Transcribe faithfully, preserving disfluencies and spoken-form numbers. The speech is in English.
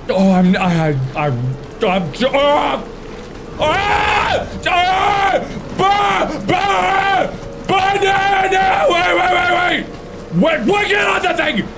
Oh, I'm, I, I, I'm, ah! Ah! Ah! Ba! Ba! Banana! Wait, wait, wait, wait! Wait, what? Get on the thing!